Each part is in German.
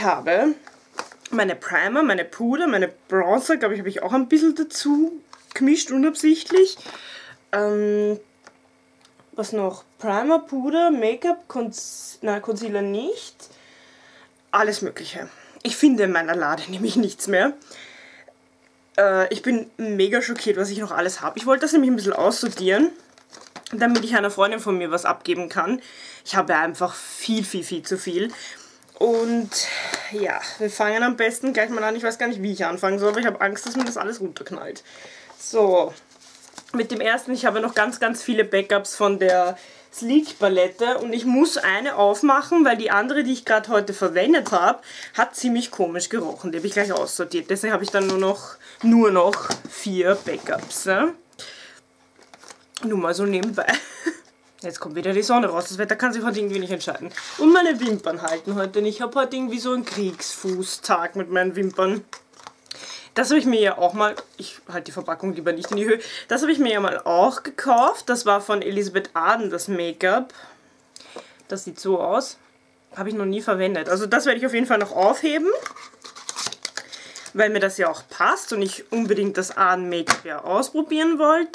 ich habe meine Primer, meine Puder, meine Bronzer, glaube ich, habe ich auch ein bisschen dazu gemischt, unabsichtlich. Was noch? Primer, Puder, Make-up, Concealer nicht. Alles Mögliche. Ich finde in meiner Lade nämlich nichts mehr. Ich bin mega schockiert, was ich noch alles habe. Ich wollte das nämlich ein bisschen aussortieren, damit ich einer Freundin von mir was abgeben kann. Ich habe einfach viel zu viel. Und ja, wir fangen am besten gleich mal an. Ich weiß gar nicht, wie ich anfangen soll, aber ich habe Angst, dass mir das alles runterknallt. So, mit dem ersten, ich habe noch ganz viele Backups von der Sleek Palette und ich muss eine aufmachen, weil die andere, die ich gerade heute verwendet habe, hat ziemlich komisch gerochen. Die habe ich gleich aussortiert. Deswegen habe ich dann nur noch 4 Backups. Ne? Nur mal so nebenbei. Jetzt kommt wieder die Sonne raus. Das Wetter kann sich heute irgendwie nicht entscheiden. Und meine Wimpern halten heute nicht. Ich habe heute irgendwie so einen Kriegsfußtag mit meinen Wimpern. Das habe ich mir ja auch mal, ich halte die Verpackung lieber nicht in die Höhe, das habe ich mir ja mal auch gekauft. Das war von Elizabeth Arden, das Make-up. Das sieht so aus. Habe ich noch nie verwendet. Also das werde ich auf jeden Fall noch aufheben, weil mir das ja auch passt und ich unbedingt das Arden Make-up ja ausprobieren wollte.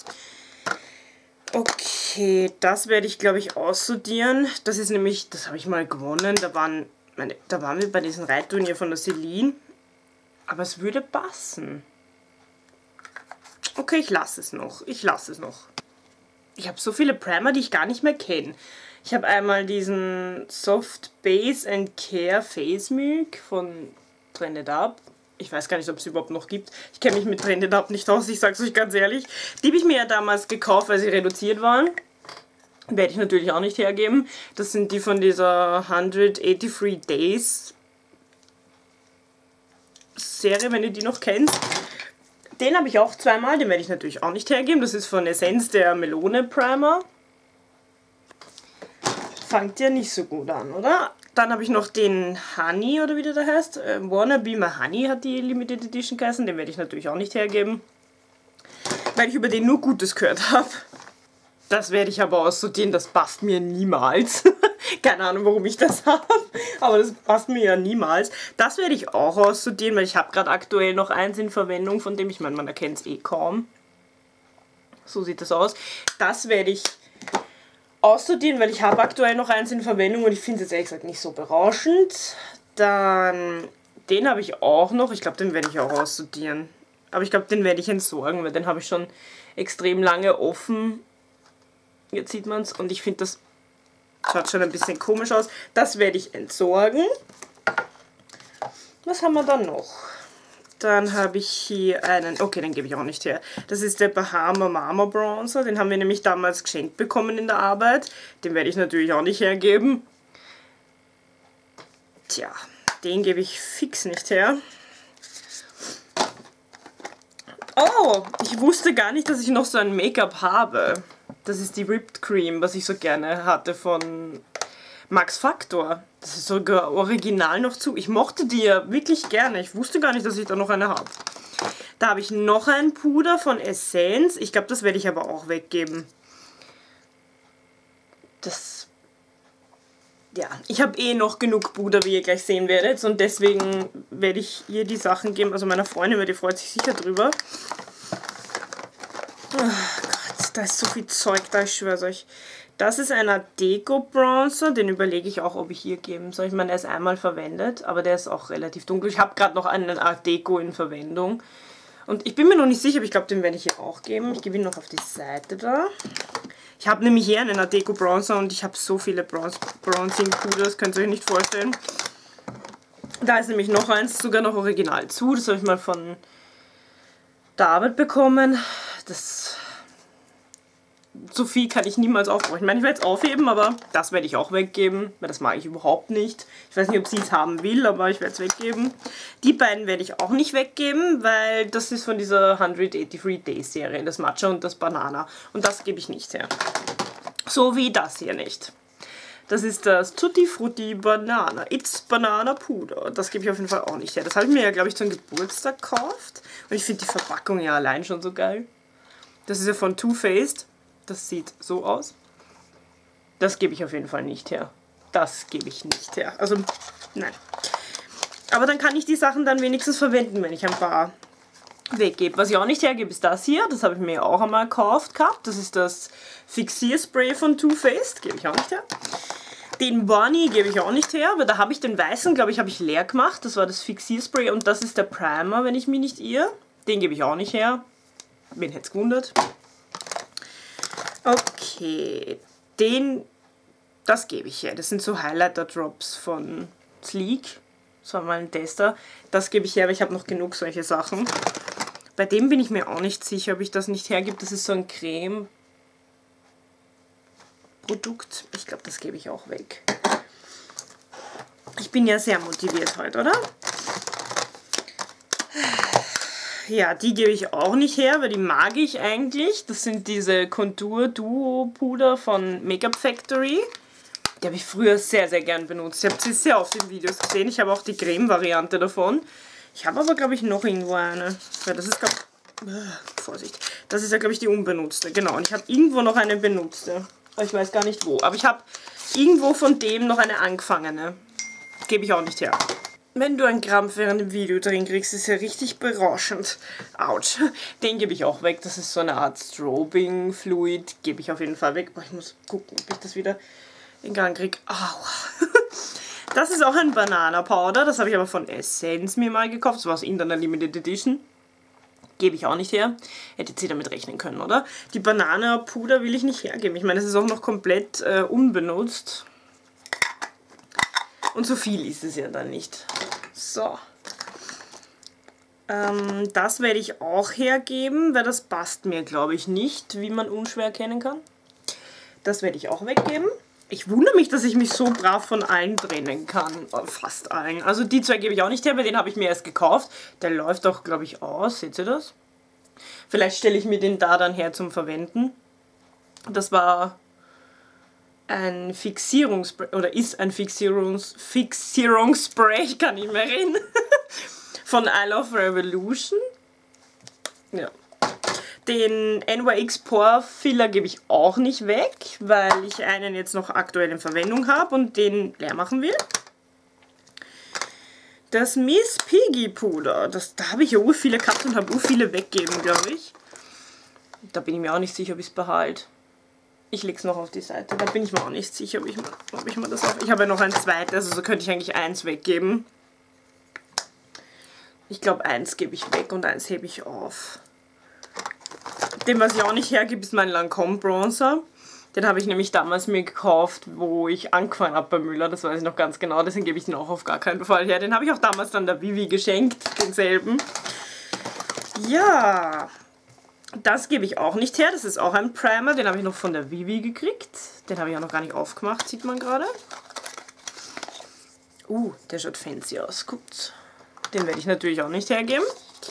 Okay, das werde ich, glaube ich, aussortieren. Das ist nämlich, das habe ich mal gewonnen. Da waren wir bei diesem Reitturnier von der Celine. Aber es würde passen. Okay, ich lasse es noch. Ich habe so viele Primer, die ich gar nicht mehr kenne. Ich habe einmal diesen Soft Base and Care Face Milk von Trended Up. Ich weiß gar nicht, ob es überhaupt noch gibt. Ich kenne mich mit Trended Up nicht aus, ich sage es euch ganz ehrlich. Die habe ich mir ja damals gekauft, weil sie reduziert waren. Werde ich natürlich auch nicht hergeben. Das sind die von dieser 183 Days Serie, wenn ihr die noch kennt. Den habe ich auch zweimal, den werde ich natürlich auch nicht hergeben. Das ist von Essence der Melone Primer. Fangt ja nicht so gut an, oder? Dann habe ich noch den Honey, oder wie der da heißt. Wanna Be My Honey hat die Limited Edition geheißen. Den werde ich natürlich auch nicht hergeben, weil ich über den nur Gutes gehört habe. Das werde ich aber aussortieren, das passt mir niemals. Keine Ahnung, warum ich das habe, aber das passt mir ja niemals. Das werde ich auch aussortieren, weil ich habe gerade aktuell noch eins in Verwendung, von dem ich meine, man erkennt es eh kaum. So sieht das aus. Das werde ich aussortieren, weil ich habe aktuell noch eins in Verwendung und ich finde es ehrlich gesagt nicht so berauschend. Dann, den habe ich auch noch, ich glaube, den werde ich auch aussortieren. Aber ich glaube, den werde ich entsorgen, weil den habe ich schon extrem lange offen. Jetzt sieht man es und ich finde, das schaut schon ein bisschen komisch aus. Das werde ich entsorgen. Was haben wir dann noch? Dann habe ich hier einen, okay, den gebe ich auch nicht her. Das ist der Bahama Mama Bronzer. Den haben wir nämlich damals geschenkt bekommen in der Arbeit. Den werde ich natürlich auch nicht hergeben. Tja, den gebe ich fix nicht her. Oh, ich wusste gar nicht, dass ich noch so ein Make-up habe. Das ist die Whipped Cream, was ich so gerne hatte von Max Factor. Das ist sogar original noch zu. Ich mochte die ja wirklich gerne. Ich wusste gar nicht, dass ich da noch eine habe. Da habe ich noch ein Puder von Essence. Ich glaube, das werde ich aber auch weggeben. Ja, ich habe eh noch genug Puder, wie ihr gleich sehen werdet. Und deswegen werde ich ihr die Sachen geben. Also meiner Freundin, weil die freut sich sicher drüber. Oh Gott, da ist so viel Zeug da, ich schwör's euch. Das ist ein Art Deco Bronzer, den überlege ich auch, ob ich hier geben soll. Ich meine, der ist einmal verwendet, aber der ist auch relativ dunkel. Ich habe gerade noch einen Art Deco in Verwendung. Und ich bin mir noch nicht sicher, aber ich glaube, den werde ich hier auch geben. Ich gebe ihn noch auf die Seite da. Ich habe nämlich hier einen Art Deco Bronzer und ich habe so viele Bronzing Puder, das könnt ihr euch nicht vorstellen. Da ist nämlich noch eins, sogar noch original zu. Das habe ich mal von der Arbeit bekommen. So viel kann ich niemals aufbrauchen. Ich meine, ich werde es aufheben, aber das werde ich auch weggeben, weil das mag ich überhaupt nicht. Ich weiß nicht, ob sie es haben will, aber ich werde es weggeben. Die beiden werde ich auch nicht weggeben, weil das ist von dieser 183 Days Serie, das Matcha und das Banana. Und das gebe ich nicht her. So wie das hier nicht. Das ist das Tutti Frutti Banana. It's Banana Puder. Das gebe ich auf jeden Fall auch nicht her. Das habe ich mir ja, glaube ich, zum Geburtstag gekauft. Und ich finde die Verpackung ja allein schon so geil. Das ist ja von Too Faced. Das sieht so aus. Das gebe ich auf jeden Fall nicht her. Das gebe ich nicht her. Also, nein. Aber dann kann ich die Sachen dann wenigstens verwenden, wenn ich ein paar weggebe. Was ich auch nicht hergebe, ist das hier. Das habe ich mir ja auch einmal gekauft gehabt. Das ist das Fixierspray von Too Faced. Gebe ich auch nicht her. Den Barney gebe ich auch nicht her, weil da habe ich den weißen, glaube ich, habe ich leer gemacht. Das war das Fixierspray und das ist der Primer, wenn ich mich nicht irre. Den gebe ich auch nicht her. Wen hätte es gewundert? Okay, das gebe ich her. Das sind so Highlighter-Drops von Sleek. Das war mal ein Tester. Das gebe ich her, aber ich habe noch genug solche Sachen. Bei dem bin ich mir auch nicht sicher, ob ich das nicht hergebe. Das ist so ein Creme-Produkt. Ich glaube, das gebe ich auch weg. Ich bin ja sehr motiviert heute, oder? Ja, die gebe ich auch nicht her, weil die mag ich eigentlich. Das sind diese Contour Duo Puder von Makeup Factory. Die habe ich früher sehr, sehr gern benutzt. Ich habe sie sehr oft in Videos gesehen. Ich habe auch die Creme-Variante davon. Ich habe aber, glaube ich, noch irgendwo eine. Weil das ist, glaube ich... Vorsicht. Das ist ja, glaube ich, die unbenutzte. Genau, und ich habe irgendwo noch eine benutzte. Aber ich weiß gar nicht wo. Aber ich habe irgendwo von dem noch eine angefangene. Gebe ich auch nicht her. Wenn du einen Krampf während dem Video drin kriegst, ist ja richtig berauschend. Autsch. Den gebe ich auch weg. Das ist so eine Art Strobing-Fluid. Gebe ich auf jeden Fall weg. Aber ich muss gucken, ob ich das wieder in Gang kriege. Aua. Das ist auch ein Banana-Powder. Das habe ich aber von Essence mir mal gekauft. Das war aus irgendeiner Limited Edition. Gebe ich auch nicht her. Hättet ihr damit rechnen können, oder? Die Banana-Puder will ich nicht hergeben. Ich meine, es ist auch noch komplett unbenutzt. Und so viel ist es ja dann nicht. So. Das werde ich auch hergeben, weil das passt mir, glaube ich, nicht, wie man unschwer erkennen kann. Das werde ich auch weggeben. Ich wundere mich, dass ich mich so brav von allen trennen kann. Fast allen. Also die zwei gebe ich auch nicht her, weil den habe ich mir erst gekauft. Der läuft auch, glaube ich, aus. Seht ihr das? Vielleicht stelle ich mir den da dann her zum Verwenden. Das war ein Fixierungsspray, oder ist ein Fixierungsspray, ich kann nicht mehr reden, von I Love Revolution. Ja. Den NYX Pore Filler gebe ich auch nicht weg, weil ich einen jetzt noch aktuell in Verwendung habe und den leer machen will. Das Miss Piggy Puder, da habe ich ja viele gehabt und habe viele weggegeben, glaube ich. Da bin ich mir auch nicht sicher, ob ich es behalte. Ich lege es noch auf die Seite. Da bin ich mir auch nicht sicher, ob ich mir das auf... Ich habe ja noch ein zweites, also so könnte ich eigentlich eins weggeben. Ich glaube, eins gebe ich weg und eins hebe ich auf. Den, was ich auch nicht hergebe, ist mein Lancôme Bronzer. Den habe ich nämlich damals mir gekauft, wo ich angefangen habe bei Müller. Das weiß ich noch ganz genau, deswegen gebe ich den auch auf gar keinen Fall her. Den habe ich auch damals dann der Vivi geschenkt, denselben. Ja... Das gebe ich auch nicht her. Das ist auch ein Primer. Den habe ich noch von der Vivi gekriegt. Den habe ich auch noch gar nicht aufgemacht, sieht man gerade. Der schaut fancy aus. Guckt. Den werde ich natürlich auch nicht hergeben.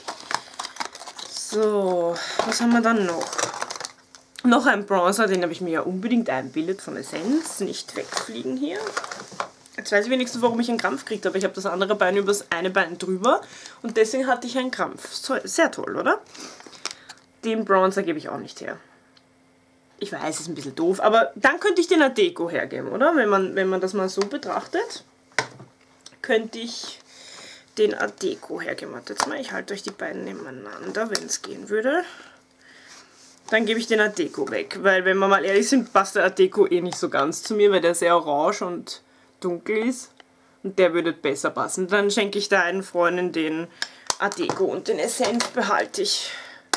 So, was haben wir dann noch? Noch ein Bronzer, den habe ich mir ja unbedingt einbildet von Essence. Nicht wegfliegen hier. Jetzt weiß ich wenigstens, warum ich einen Krampf gekriegt habe. Ich habe das andere Bein über das eine Bein drüber und deswegen hatte ich einen Krampf. Sehr toll, oder? Den Bronzer gebe ich auch nicht her. Ich weiß, ist ein bisschen doof, aber dann könnte ich den Adeko hergeben, oder? Wenn man das mal so betrachtet, könnte ich den Adeko hergeben. Warte jetzt mal, ich halte euch die beiden nebeneinander, wenn es gehen würde. Dann gebe ich den Adeko weg, weil wenn wir mal ehrlich sind, passt der Adeko eh nicht so ganz zu mir, weil der sehr orange und dunkel ist. Und der würde besser passen. Dann schenke ich da einen Freundin den Adeko und den Essence behalte ich.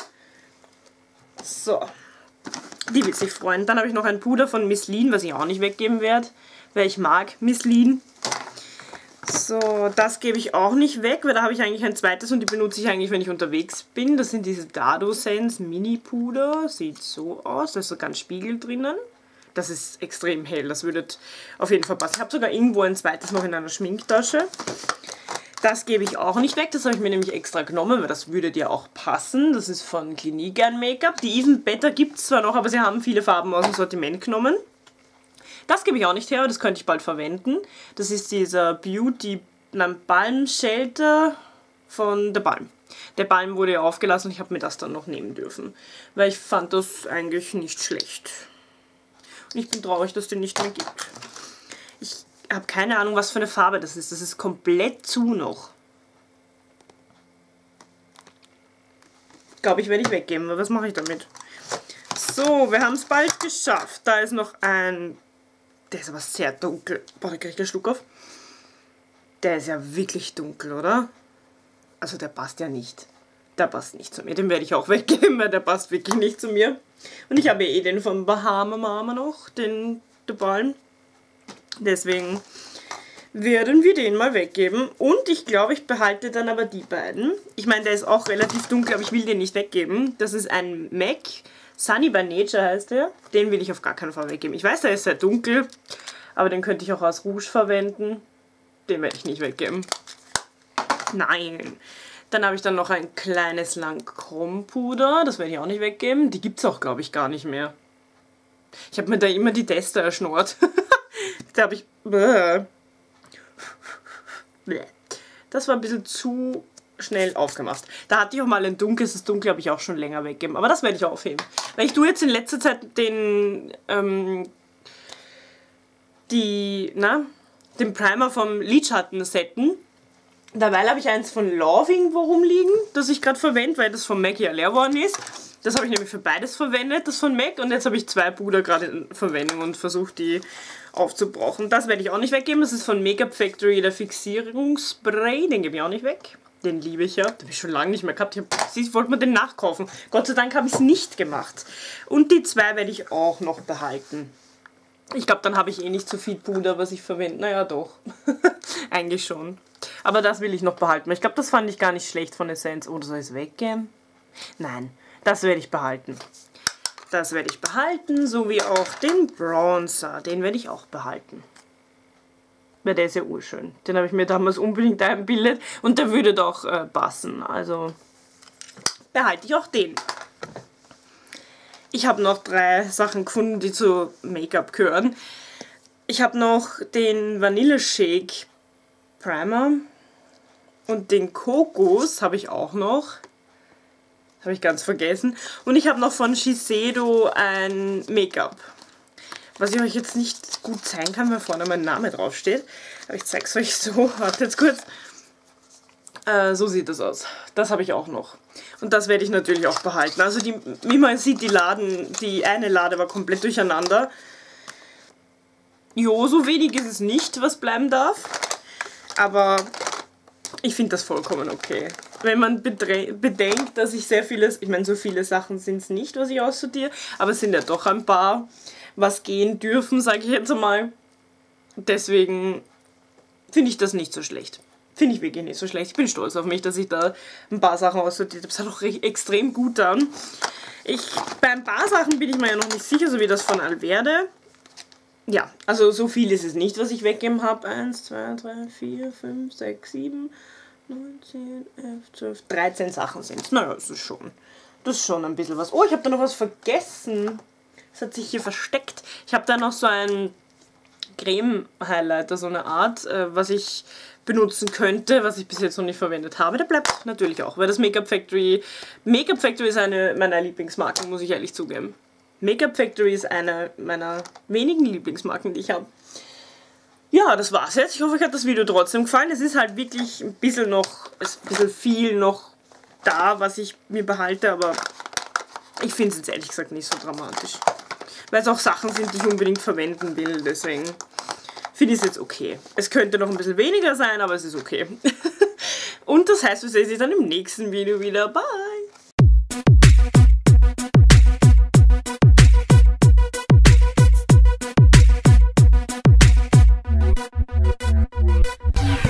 So, die wird sich freuen. Dann habe ich noch ein Puder von Miss Lean, was ich auch nicht weggeben werde, weil ich mag Miss Lean. So, das gebe ich auch nicht weg, weil da habe ich eigentlich ein zweites und die benutze ich eigentlich, wenn ich unterwegs bin. Das sind diese Dado Sense Mini Puder. Sieht so aus, da ist so ganz Spiegel drinnen. Das ist extrem hell, das würde auf jeden Fall passen. Ich habe sogar irgendwo ein zweites noch in einer Schminktasche. Das gebe ich auch nicht weg, das habe ich mir nämlich extra genommen, weil das würde dir auch passen. Das ist von Clinique ein Make-up. Die Even Better gibt es zwar noch, aber sie haben viele Farben aus dem Sortiment genommen. Das gebe ich auch nicht her, aber das könnte ich bald verwenden. Das ist dieser Balm Shelter von der Balm. Der Balm wurde ja aufgelassen und ich habe mir das dann noch nehmen dürfen, weil ich fand das eigentlich nicht schlecht. Und ich bin traurig, dass es den nicht mehr gibt. Ich habe keine Ahnung, was für eine Farbe das ist. Das ist komplett zu noch. Glaube ich, werde ich weggeben. Aber was mache ich damit? So, wir haben es bald geschafft. Da ist noch ein... Der ist aber sehr dunkel. Boah, da kriege ich einen Schluck auf. Der ist ja wirklich dunkel, oder? Also der passt ja nicht. Der passt nicht zu mir. Den werde ich auch weggeben, weil der passt wirklich nicht zu mir. Und ich habe eh den von Bahama Mama noch, den Balm. Deswegen werden wir den mal weggeben. Und ich glaube, ich behalte dann aber die beiden. Ich meine, der ist auch relativ dunkel, aber ich will den nicht weggeben. Das ist ein MAC. Sunny by Nature heißt der. Den will ich auf gar keinen Fall weggeben. Ich weiß, der ist sehr dunkel, aber den könnte ich auch als Rouge verwenden. Den werde ich nicht weggeben. Nein. Dann habe ich dann noch ein kleines Lancôme-Puder. Das werde ich auch nicht weggeben. Die gibt es auch, glaube ich, gar nicht mehr. Ich habe mir da immer die Tester erschnort. Da habe ich... Das war ein bisschen zu schnell aufgemacht. Da hatte ich auch mal ein dunkles. Das Dunkle habe ich auch schon länger weggeben. Aber das werde ich aufheben. Weil ich tue jetzt in letzter Zeit den Primer vom Lidschatten setten. Dabei habe ich eins von Love irgendwo rumliegen, das ich gerade verwende, weil das von MAC ja leer geworden ist. Das habe ich nämlich für beides verwendet, das von MAC. Und jetzt habe ich 2 Puder gerade in Verwendung und versuche die aufzubrauchen. Das werde ich auch nicht weggeben. Das ist von Makeup Factory, der Fixierungsspray. Den gebe ich auch nicht weg. Den liebe ich ja. Den habe ich schon lange nicht mehr gehabt. Ich wollte mir den nachkaufen. Gott sei Dank habe ich es nicht gemacht. Und die 2 werde ich auch noch behalten. Ich glaube, dann habe ich eh nicht so viel Puder, was ich verwende. Naja, doch. Eigentlich schon. Aber das will ich noch behalten. Ich glaube, das fand ich gar nicht schlecht von Essence. Oder soll ich es weggeben? Nein, das werde ich behalten. Das werde ich behalten, so wie auch den Bronzer. Den werde ich auch behalten. Weil der ist ja urschön. Den habe ich mir damals unbedingt eingebildet. Und der würde doch passen. Also behalte ich auch den. Ich habe noch 3 Sachen gefunden, die zu Make-up gehören. Ich habe noch den Vanille Shake Primer. Und den Kokos habe ich auch noch. Habe ich ganz vergessen. Und ich habe noch von Shiseido ein Make-up. Was ich euch jetzt nicht gut zeigen kann, weil vorne mein Name draufsteht. Aber ich zeige es euch so. Wartet jetzt kurz. So sieht das aus. Das habe ich auch noch. Und das werde ich natürlich auch behalten. Also wie man sieht, die eine Lade war komplett durcheinander. Jo, so wenig ist es nicht, was bleiben darf. Aber ich finde das vollkommen okay. Wenn man bedenkt, dass ich sehr vieles, ich meine, so viele Sachen sind es nicht, was ich aussortiere, aber es sind ja doch ein paar, was gehen dürfen, sage ich jetzt einmal. Deswegen finde ich das nicht so schlecht. Finde ich wirklich nicht so schlecht. Ich bin stolz auf mich, dass ich da ein paar Sachen aussortiert habe. Das hat auch extrem gut an. Bei ein paar Sachen bin ich mir ja noch nicht sicher, so wie das von Alverde. Ja, also so viel ist es nicht, was ich weggeben habe. 1, 2, 3, 4, 5, 6, 7, 9, 10, 11, 12, 13 Sachen sind es. Naja, das ist schon ein bisschen was. Oh, ich habe da noch was vergessen. Das hat sich hier versteckt. Ich habe da noch so einen Creme-Highlighter, so eine Art, was ich benutzen könnte, was ich bis jetzt noch nicht verwendet habe. Der bleibt natürlich auch, weil das Makeup Factory ist eine meiner Lieblingsmarken, muss ich ehrlich zugeben. Makeup Factory ist eine meiner wenigen Lieblingsmarken, die ich habe. Ja, das war's jetzt. Ich hoffe, euch hat das Video trotzdem gefallen. Es ist halt wirklich ein bisschen viel noch da, was ich mir behalte, aber ich finde es jetzt ehrlich gesagt nicht so dramatisch. Weil es auch Sachen sind, die ich unbedingt verwenden will, deswegen finde ich es jetzt okay. Es könnte noch ein bisschen weniger sein, aber es ist okay. Und das heißt, wir sehen uns dann im nächsten Video wieder. Bye!